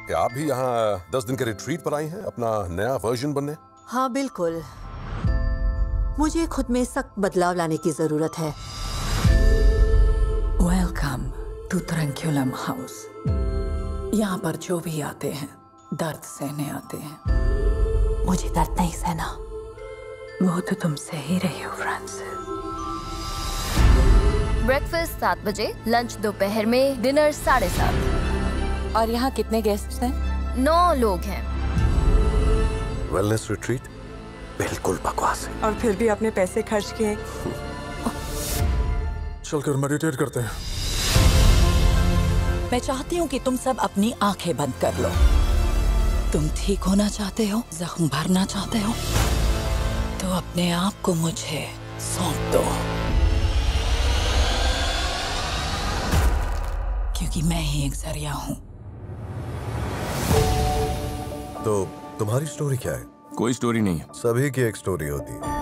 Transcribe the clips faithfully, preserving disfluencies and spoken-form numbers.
क्या आप भी यहाँ दस दिन के रिट्रीट पर आई हैं अपना नया वर्जन बनने? हाँ बिल्कुल, मुझे खुद में सख्त बदलाव लाने की जरूरत है। Welcome to Tranquillum house. यहाँ पर जो भी आते हैं दर्द सहने आते हैं। मुझे दर्द नहीं सहना। वो तो तुम सह ही रही हो फ्रांसिस। ब्रेकफास्ट सात बजे, लंच दोपहर में, डिनर साढ़े सात। और यहाँ कितने गेस्ट्स हैं? नौ लोग हैं। वेलनेस रिट्रीट बिल्कुल बकवास है। और फिर भी अपने पैसे खर्च किए। चलकर मेडिटेट करते हैं। मैं चाहती हूँ कि तुम सब अपनी आंखें बंद कर लो। तुम ठीक होना चाहते हो, जख्म भरना चाहते हो, तो अपने आप को मुझे सौंप दो, क्योंकि मैं ही एक जरिया हूँ। तो तुम्हारी स्टोरी क्या है? कोई स्टोरी नहीं है। सभी की एक स्टोरी होती है,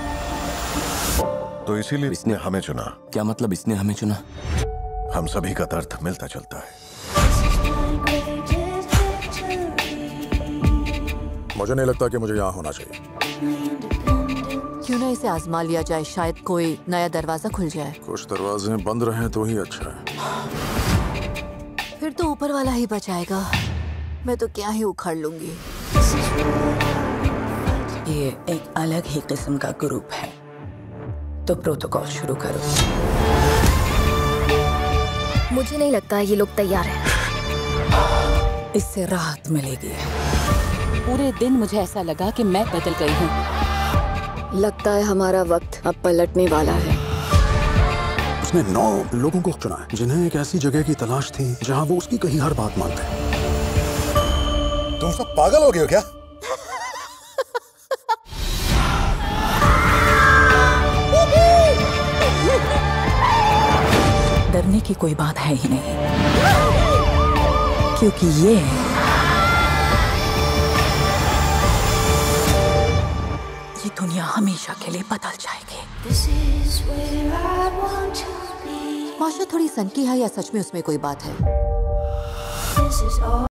तो इसीलिए इसने हमें चुना। क्या मतलब इसने हमें चुना? हम सभी का दर्द मिलता चलता है। मुझे नहीं लगता कि मुझे यहाँ होना चाहिए। क्यों ना इसे आजमा लिया जाए, शायद कोई नया दरवाजा खुल जाए। कुछ दरवाजे बंद रहे तो ही अच्छा है। फिर तो ऊपर वाला ही बचाएगा, मैं तो क्या ही उखाड़ लूंगी। ये एक अलग ही किस्म का ग्रुप है, तो प्रोटोकॉल शुरू करो। मुझे नहीं लगता ये लोग तैयार हैं। इससे राहत मिलेगी। पूरे दिन मुझे ऐसा लगा कि मैं बदल गई हूँ। लगता है हमारा वक्त अब पलटने वाला है। उसने नौ लोगों को चुना है जिन्हें एक ऐसी जगह की तलाश थी जहाँ वो उसकी कही हर बात मानते हैं। तुम सब पागल हो गए हो क्या? डरने की कोई बात है ही नहीं, क्योंकि ये ये दुनिया हमेशा के लिए बदल जाएगी। माशा थोड़ी सनकी है या सच में उसमें कोई बात है?